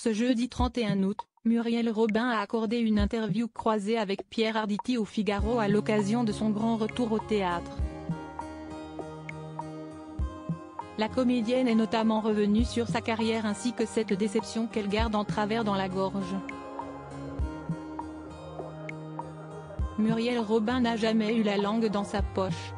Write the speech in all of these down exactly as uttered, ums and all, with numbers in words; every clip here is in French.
Ce jeudi trente et un août, Muriel Robin a accordé une interview croisée avec Pierre Arditi au Figaro à l'occasion de son grand retour au théâtre. La comédienne est notamment revenue sur sa carrière ainsi que cette déception qu'elle garde en travers dans la gorge. Muriel Robin n'a jamais eu la langue dans sa poche.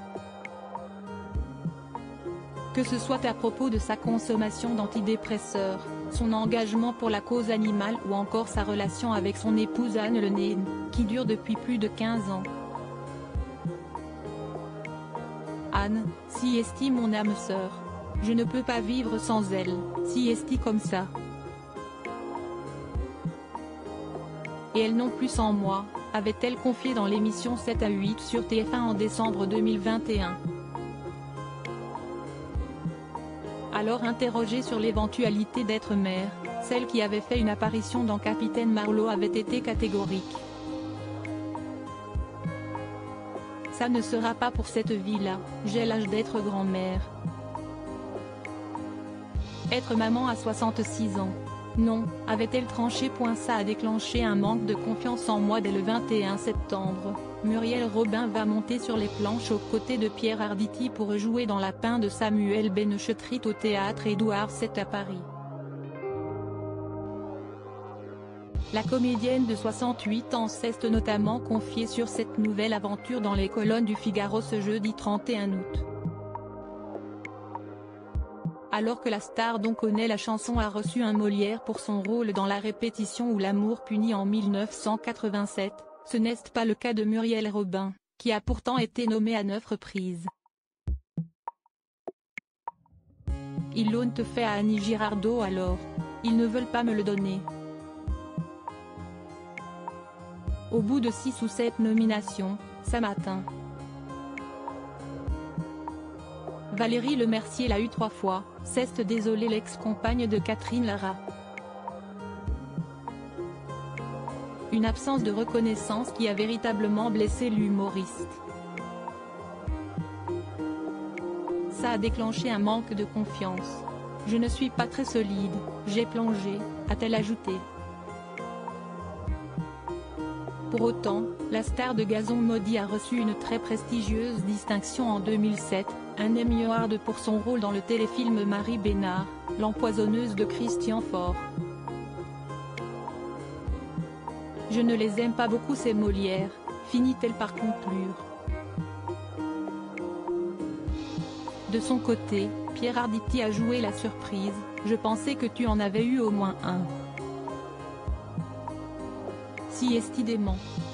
Que ce soit à propos de sa consommation d'antidépresseurs, son engagement pour la cause animale ou encore sa relation avec son épouse Anne Lehnen, qui dure depuis plus de quinze ans. Anne, si esti mon âme sœur. Je ne peux pas vivre sans elle, si esti comme ça. Et elle non plus sans moi, avait-elle confié dans l'émission sept à huit sur T F un en décembre deux mille vingt et un. Alors interrogée sur l'éventualité d'être mère, celle qui avait fait une apparition dans Capitaine Marlowe avait été catégorique. Ça ne sera pas pour cette vie-là, j'ai l'âge d'être grand-mère. Être maman à soixante-six ans. Non, avait-elle tranché. Ça a déclenché un manque de confiance en moi dès le vingt et un septembre. Muriel Robin va monter sur les planches aux côtés de Pierre Arditi pour jouer dans La Pin de Samuel Benchetrit au théâtre Édouard sept à Paris. La comédienne de soixante-huit ans s'est notamment confiée sur cette nouvelle aventure dans les colonnes du Figaro ce jeudi trente et un août. Alors que la star dont connaît la chanson a reçu un Molière pour son rôle dans La Répétition ou L'amour puni en mille neuf cent quatre-vingt-sept, ce n'est pas le cas de Muriel Robin, qui a pourtant été nommée à neuf reprises. Ils l'ont fait à Annie Girardot alors, ils ne veulent pas me le donner. Au bout de six ou sept nominations, ça m'atteint. Valérie Lemercier l'a eu trois fois, c'est désolée l'ex-compagne de Catherine Lara. Une absence de reconnaissance qui a véritablement blessé l'humoriste. Ça a déclenché un manque de confiance. Je ne suis pas très solide, j'ai plongé, a-t-elle ajouté. Pour autant, la star de Gazon Maudit a reçu une très prestigieuse distinction en deux mille sept, un Emmy Award pour son rôle dans le téléfilm Marie Bénard, l'empoisonneuse de Christian Faure. Je ne les aime pas beaucoup ces Molières, finit-elle par conclure. De son côté, Pierre Arditi a joué la surprise, je pensais que tu en avais eu au moins un. Si esti dément.